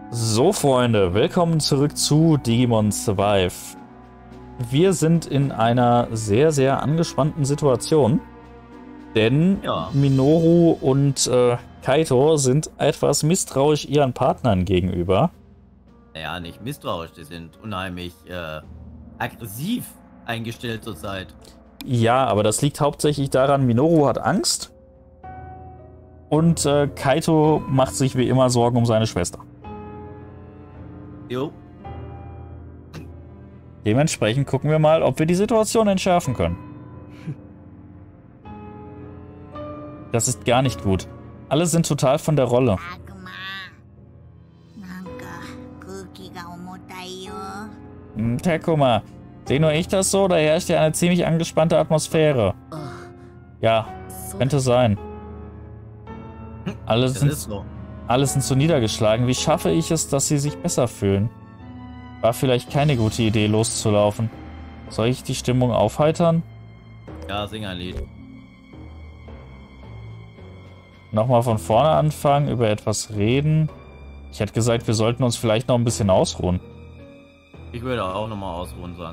So, Freunde, willkommen zurück zu Digimon Survive. Wir sind in einer sehr, sehr angespannten Situation, denn Minoru und Kaito sind etwas misstrauisch ihren Partnern gegenüber. Ja, nicht misstrauisch, die sind unheimlich aggressiv eingestellt zurzeit. Ja, aber das liegt hauptsächlich daran, Minoru hat Angst und Kaito macht sich wie immer Sorgen um seine Schwester. Jo. Dementsprechend gucken wir mal, ob wir die Situation entschärfen können. Das ist gar nicht gut. Alle sind total von der Rolle. Takuma, sehe nur ich das so, da herrscht ja eine ziemlich angespannte Atmosphäre. Ja, könnte sein. Alle sind so niedergeschlagen. Wie schaffe ich es, dass sie sich besser fühlen? War vielleicht keine gute Idee, loszulaufen. Soll ich die Stimmung aufheitern? Ja, sing ein Lied. Nochmal von vorne anfangen, über etwas reden. Ich hätte gesagt, wir sollten uns vielleicht noch ein bisschen ausruhen. Ich würde auch nochmal ausruhen sagen.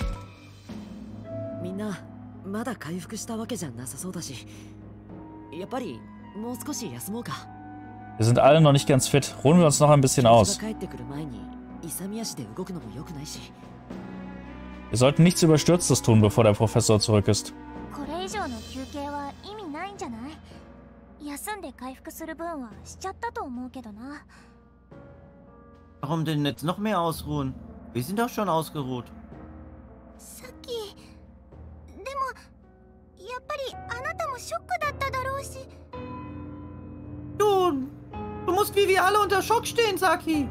Wir sind alle noch nicht ganz fit. Ruhen wir uns noch ein bisschen aus. Wir sollten nichts Überstürztes tun, bevor der Professor zurück ist. Warum denn jetzt noch mehr ausruhen? Wir sind doch schon ausgeruht. Du musst wie wir alle unter Schock stehen, Saki.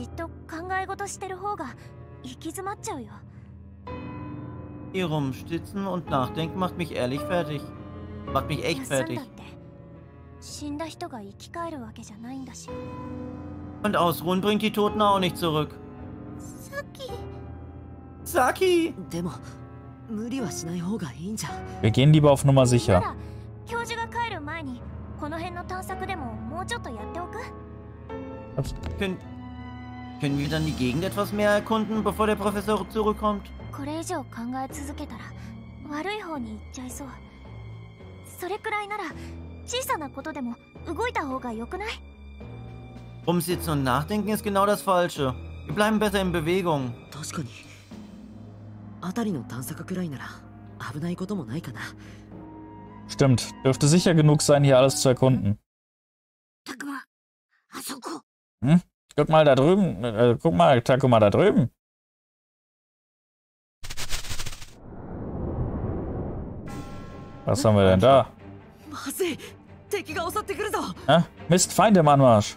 Hier rumsitzen und nachdenken macht mich ehrlich fertig. Macht mich echt fertig. Und ausruhen bringt die Toten auch nicht zurück. Saki! Wir gehen lieber auf Nummer sicher. Können wir dann die Gegend etwas mehr erkunden, bevor der Professor zurückkommt? Rumsitzen und nachdenken ist genau das Falsche. Wir bleiben besser in Bewegung. Stimmt, dürfte sicher genug sein, hier alles zu erkunden. Hm? Guck mal da drüben. Guck mal, Takuma, da drüben. Was haben wir denn da? Mist, Feinde im Anmarsch.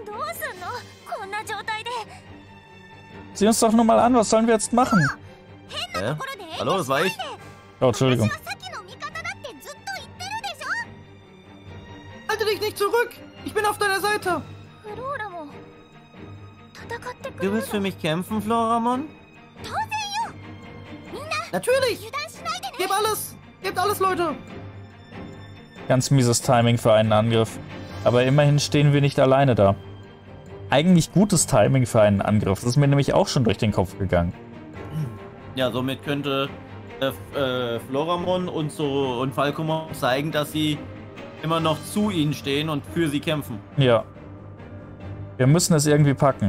Sieh uns doch nur mal an, was sollen wir jetzt machen? Hallo, das war ich. Oh, Entschuldigung. Halte dich nicht zurück! Ich bin auf deiner Seite! Du willst für mich kämpfen, Floramon? Natürlich! Gebt alles! Gebt alles, Leute! Ganz mieses Timing für einen Angriff. Aber immerhin stehen wir nicht alleine da. Eigentlich gutes Timing für einen Angriff. Das ist mir nämlich auch schon durch den Kopf gegangen. Ja, somit könnte Floramon und Falcomon zeigen, dass sie immer noch zu ihnen stehen und für sie kämpfen. Ja. Wir müssen es irgendwie packen.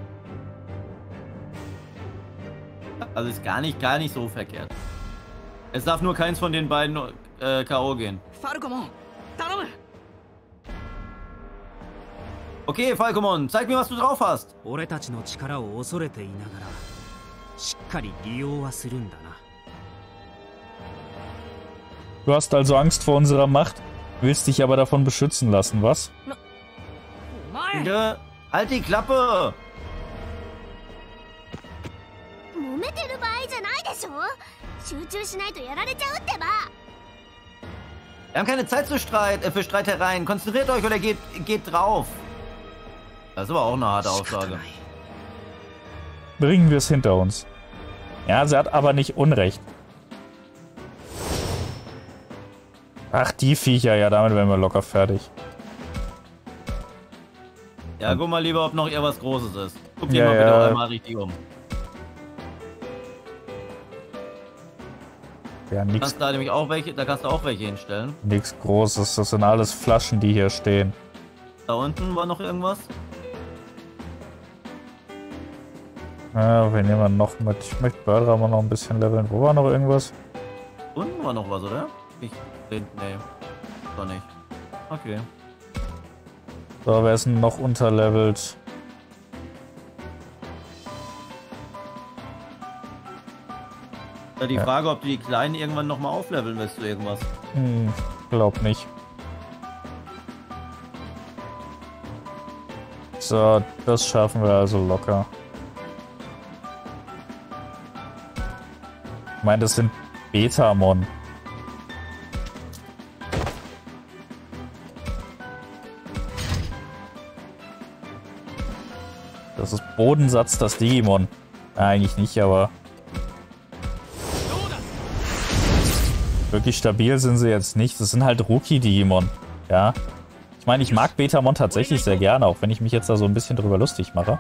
Also ist gar nicht so verkehrt. Es darf nur keins von den beiden K.O. gehen. Okay, Falcomon, zeig mir, was du drauf hast. Du hast also Angst vor unserer Macht, willst dich aber davon beschützen lassen, was? Ja, halt die Klappe! Wir haben keine Zeit für Streitereien. Konzentriert euch oder geht drauf. Das ist aber auch eine harte Aussage. Bringen wir es hinter uns. Ja, sie hat aber nicht Unrecht. Ach, die Viecher, ja, damit wären wir locker fertig. Ja, guck mal lieber, ob noch eher was Großes ist. Guck dir Ja, mal bitte ja. einmal richtig um. Ja, nix, Kannst da nämlich auch welche, da kannst du auch welche hinstellen. nix Großes. Das sind alles Flaschen, die hier stehen. Da unten war noch irgendwas. Ja, wen nehmen wir noch mit? Ich möchte Börderer mal noch ein bisschen leveln. Wo war noch irgendwas? Unten war noch was, oder? Nee, doch nicht. Okay. So, wer ist denn noch unterlevelt? Die Frage, ob du die Kleinen irgendwann nochmal aufleveln willst, du irgendwas. Glaub nicht. So, das schaffen wir also locker. Ich meine, das sind Betamon. Das ist Bodensatz, das Digimon. Ja, eigentlich nicht, aber... Wirklich stabil sind sie jetzt nicht. Das sind halt Rookie-Digimon. Ja. Ich meine, ich mag Betamon tatsächlich sehr gerne, auch wenn ich mich jetzt da so ein bisschen drüber lustig mache.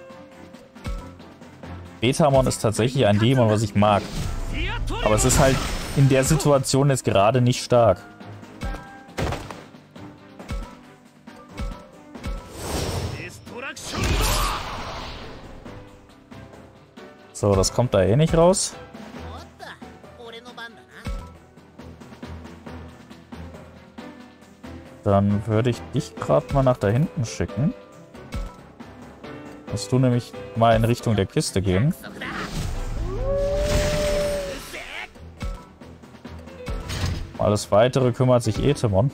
Betamon ist tatsächlich ein Digimon, was ich mag. Aber es ist halt in der Situation jetzt gerade nicht stark. So, das kommt da eh nicht raus. Dann würde ich dich gerade mal nach da hinten schicken. Musst du nämlich mal in Richtung der Kiste gehen. Alles Weitere kümmert sich Etemon.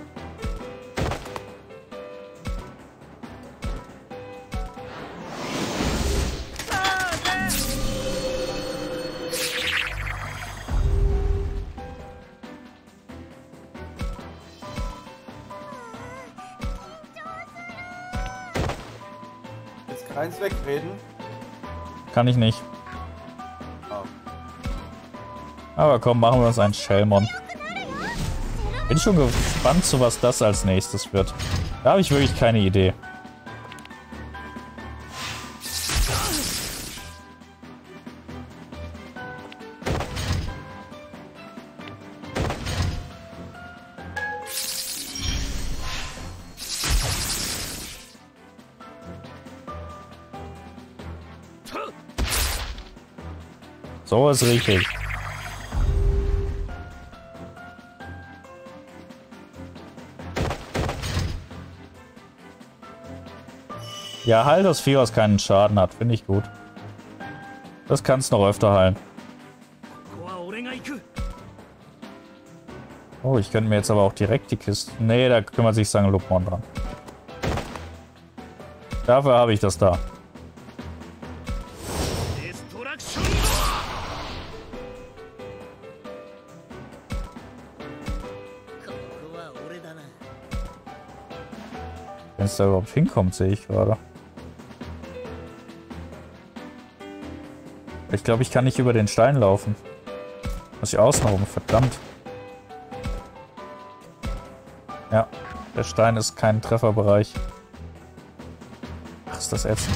Jetzt keins wegreden. Kann ich nicht. Aber komm, machen wir uns einen Shellmon. Bin schon gespannt, zu was das als nächstes wird. Da habe ich wirklich keine Idee. So ist richtig. Ja, heil das Vieh, was keinen Schaden hat. Finde ich gut. Das kannst du noch öfter heilen. Oh, ich könnte mir jetzt aber auch direkt die Kiste... Nee, da kümmert sich St. Lupmon dran. Dafür habe ich das da. Wenn es da überhaupt hinkommt, sehe ich gerade. Ich glaube, ich kann nicht über den Stein laufen. Muss ich außen rum, verdammt. Ja, der Stein ist kein Trefferbereich. Ach, ist das ätzend.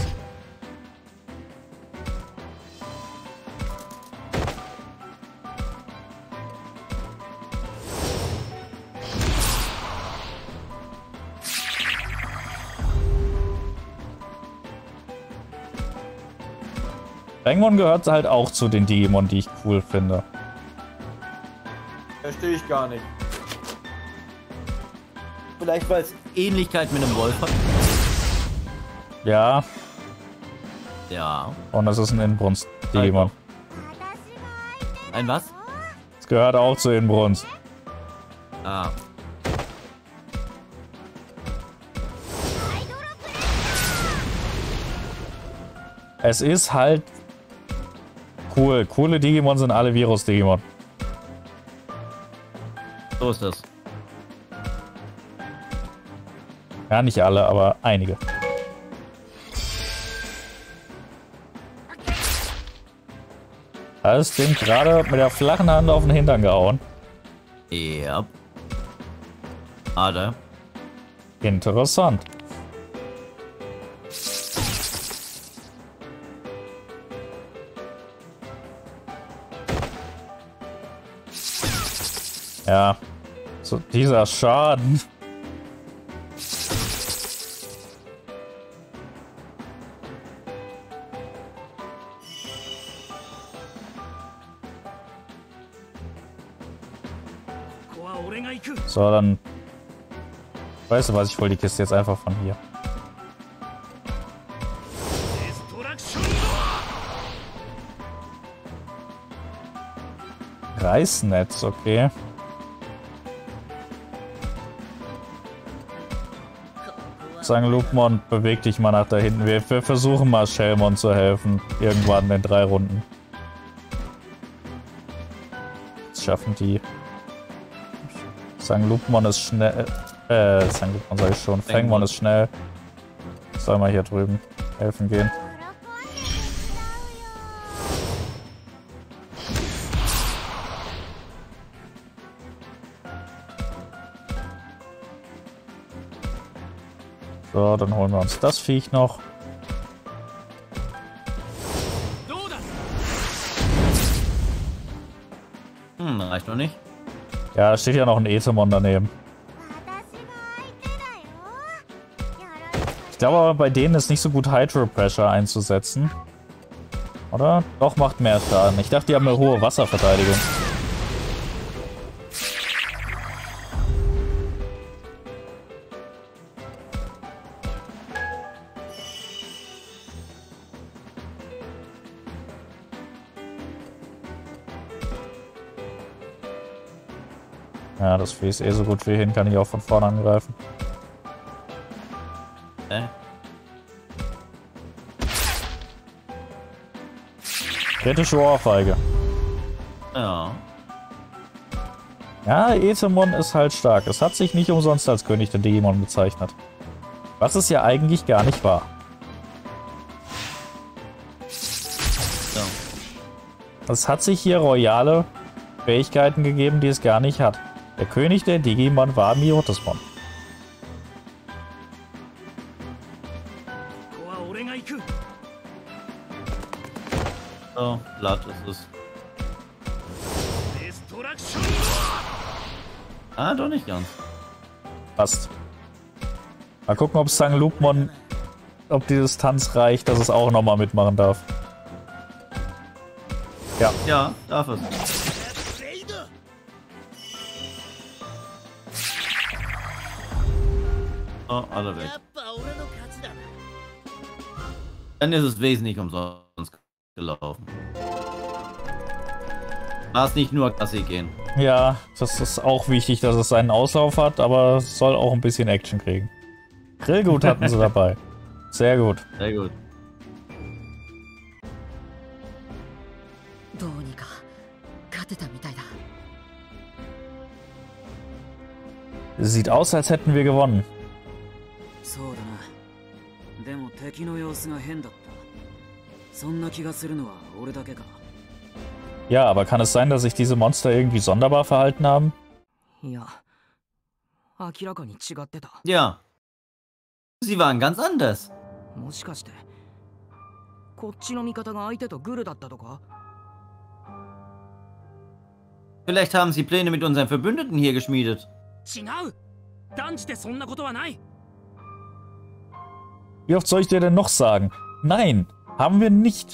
Rengon gehört halt auch zu den Digimon, die ich cool finde. Verstehe ich gar nicht. Vielleicht weil es Ähnlichkeit mit einem Wolf hat. Ja. Ja. Und das ist ein Inbrunst-Digimon. Ein was? Es gehört auch zu Inbrunst. Ah. Es ist halt cool. Coole Digimon sind alle Virus-Digimon. So ist das. Ja, nicht alle, aber einige. Da ist dem gerade mit der flachen Hand auf den Hintern gehauen. Ja. Schade. Interessant. Ja. So, dieser Schaden. So, dann... Weißt du was, ich hol die Kiste jetzt einfach von hier. Reißnetz, okay. Sagen Lupmon, beweg dich mal nach da hinten. Wir versuchen mal Shelmon zu helfen. Irgendwann in 3 Runden. Das schaffen die. Sagen Lupmon ist schnell. Sagen Lupmon sag ich schon. Fengmon ist schnell. Soll mal hier drüben helfen gehen. So, dann holen wir uns das Viech noch. Reicht noch nicht. Ja, da steht ja noch ein Ethemon daneben. Ich glaube aber, bei denen ist nicht so gut Hydro Pressure einzusetzen. Oder? Doch, macht mehr Schaden. Ich dachte, die haben eine hohe Wasserverteidigung. Ja, das Vieh ist eh so gut wie hin, kann ich auch von vorne angreifen. Kritische Ohrfeige. Ja. Ja, Ethemon ist halt stark. Es hat sich nicht umsonst als König der Digimon bezeichnet. Was es ja eigentlich gar nicht war. Ja. Es hat sich hier royale Fähigkeiten gegeben, die es gar nicht hat. Der König der Digimon war Myotismon. So, Blatt ist es. Ah, doch nicht ganz. Passt. Mal gucken, ob Sang Lupmon, ob die Distanz reicht, dass es auch nochmal mitmachen darf. Ja. Ja, darf es. Oh, alle weg. Dann ist es wesentlich umsonst gelaufen. War es nicht nur Gassi gehen. Ja, das ist auch wichtig, dass es seinen Auslauf hat, aber es soll auch ein bisschen Action kriegen. Grillgut hatten sie dabei. Sehr gut. Sehr gut. Sieht aus, als hätten wir gewonnen. Ja, aber kann es sein, dass sich diese Monster irgendwie sonderbar verhalten haben? Ja. Sie waren ganz anders. Vielleicht haben sie Pläne mit unseren Verbündeten hier geschmiedet. Wie oft soll ich dir denn noch sagen? Nein, haben wir nicht.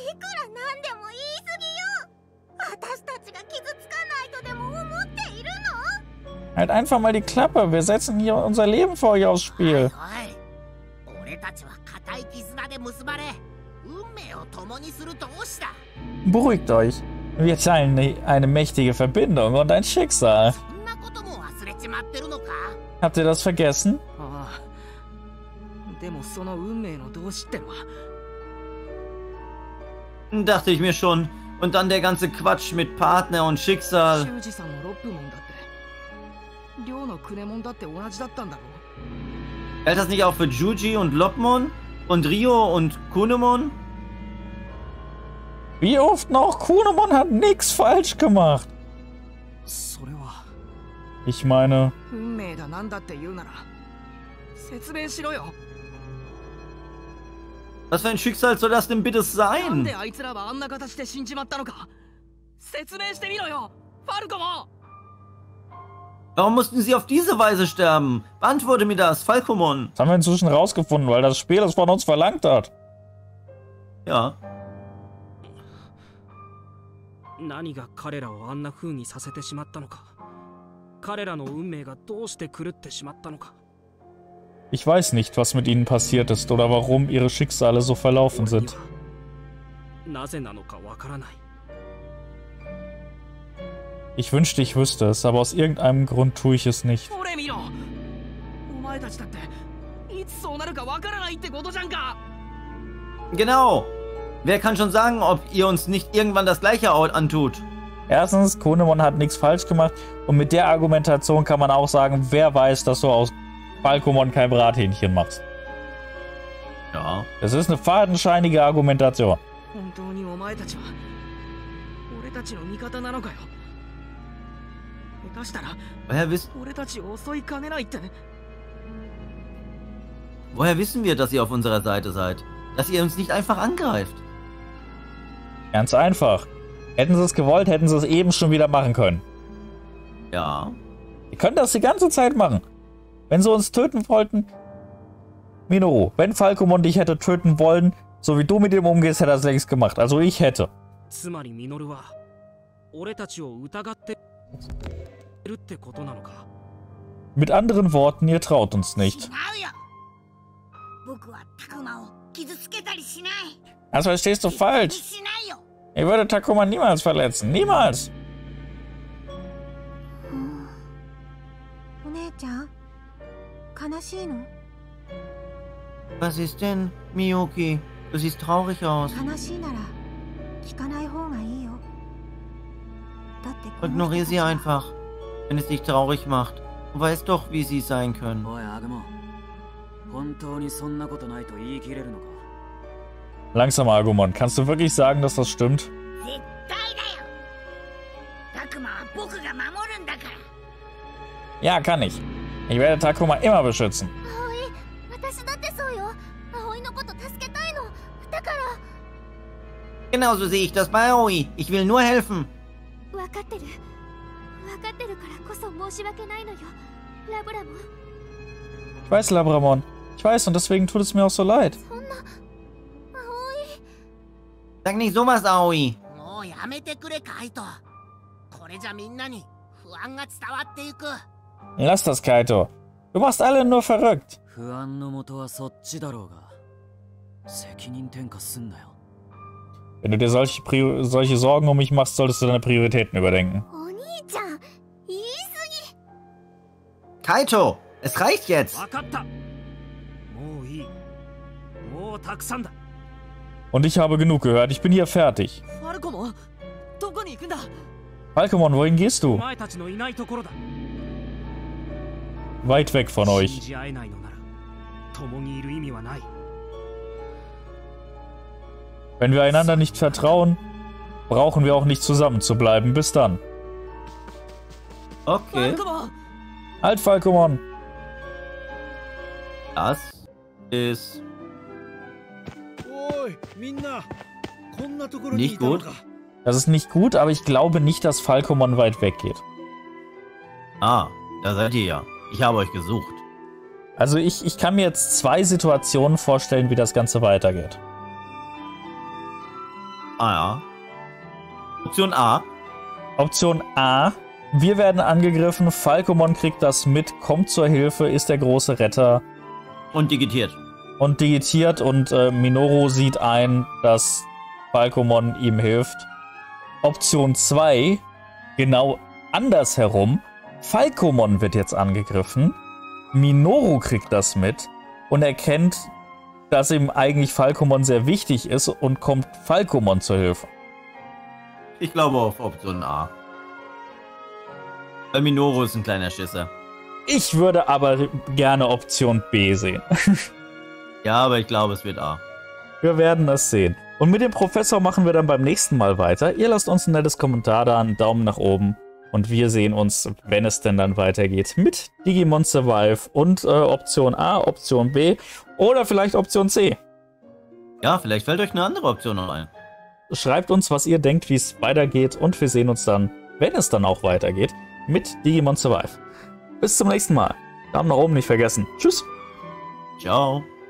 Halt einfach mal die Klappe. Wir setzen hier unser Leben für euch aufs Spiel. Beruhigt euch. Wir teilen eine mächtige Verbindung und ein Schicksal. Habt ihr das vergessen? Dachte ich mir schon. Und dann der ganze Quatsch mit Partner und Schicksal. Hält das nicht auch für Juji und Lopmon? Und Rio und Kunemon? Wie oft noch? Kunemon hat nichts falsch gemacht. Ich meine... Was für ein Schicksal soll das denn bitte sein? Warum mussten sie auf diese Weise sterben? Beantworte mir das, Falkomon. Das haben wir inzwischen rausgefunden, weil das Spiel es von uns verlangt hat. Ja. Ich weiß nicht, was mit ihnen passiert ist oder warum ihre Schicksale so verlaufen sind. Ich wünschte, ich wüsste es, aber aus irgendeinem Grund tue ich es nicht. Genau. Wer kann schon sagen, ob ihr uns nicht irgendwann das Gleiche antut? Erstens, Kunemon hat nichts falsch gemacht und mit der Argumentation kann man auch sagen, wer weiß, dass du aus Falkomon kein Brathähnchen machst. Ja. Das ist eine fadenscheinige Argumentation. Woher wissen wir, dass ihr auf unserer Seite seid? Dass ihr uns nicht einfach angreift? Ganz einfach. Hätten sie es gewollt, hätten sie es eben schon wieder machen können. Ja. Die können das die ganze Zeit machen. Wenn sie uns töten wollten... Minoru, wenn Falkomon dich hätte töten wollen, so wie du mit ihm umgehst, hätte er es längst gemacht. Also ich hätte. Mit anderen Worten, ihr traut uns nicht. Das verstehst du falsch. Ich würde Takuma niemals verletzen. Niemals. Was ist denn, Miyoki? Du siehst traurig aus. Ignoriere sie einfach, wenn es dich traurig macht. Du weißt doch, wie sie sein können. Langsam, Agumon. Kannst du wirklich sagen, dass das stimmt? Ja, kann ich. Ich werde Takuma immer beschützen. Genauso sehe ich das bei Aoi. Ich will nur helfen. Ich weiß, Labramon. Ich weiß, und deswegen tut es mir auch so leid. Sag nicht sowas, Aoi. Lass das, Kaito. Du machst alle nur verrückt. Wenn du dir solche Sorgen um mich machst, solltest du deine Prioritäten überdenken. Kaito, es reicht jetzt. Und ich habe genug gehört. Ich bin hier fertig. Falkomon, wohin gehst du? Weit weg von euch. Wenn wir einander nicht vertrauen, brauchen wir auch nicht zusammen zu bleiben. Bis dann. Okay. Halt, Falkomon. Das ist nicht gut. Das ist nicht gut, aber ich glaube nicht, dass Falkomon weit weg geht. Ah, da seid ihr ja. Ich habe euch gesucht. Also ich kann mir jetzt zwei Situationen vorstellen, wie das Ganze weitergeht. Ah ja. Option A. Option A. Wir werden angegriffen, Falkomon kriegt das mit, kommt zur Hilfe, ist der große Retter. Und digitiert. Und Minoru sieht ein, dass Falkomon ihm hilft. Option 2. Genau andersherum. Falkomon wird jetzt angegriffen. Minoru kriegt das mit und erkennt, dass ihm eigentlich Falkomon sehr wichtig ist und kommt Falkomon zur Hilfe. Ich glaube auf Option A. Weil Minoru ist ein kleiner Schisser. Ich würde aber gerne Option B sehen. Ja, aber ich glaube, es wird A. Wir werden es sehen. Und mit dem Professor machen wir dann beim nächsten Mal weiter. Ihr lasst uns ein nettes Kommentar da, einen Daumen nach oben. Und wir sehen uns, wenn es denn dann weitergeht, mit Digimon Survive und Option A, Option B oder vielleicht Option C. Ja, vielleicht fällt euch eine andere Option noch ein. Schreibt uns, was ihr denkt, wie es weitergeht und wir sehen uns dann, wenn es dann auch weitergeht, mit Digimon Survive. bis zum nächsten Mal. Daumen nach oben nicht vergessen. Tschüss. Ciao.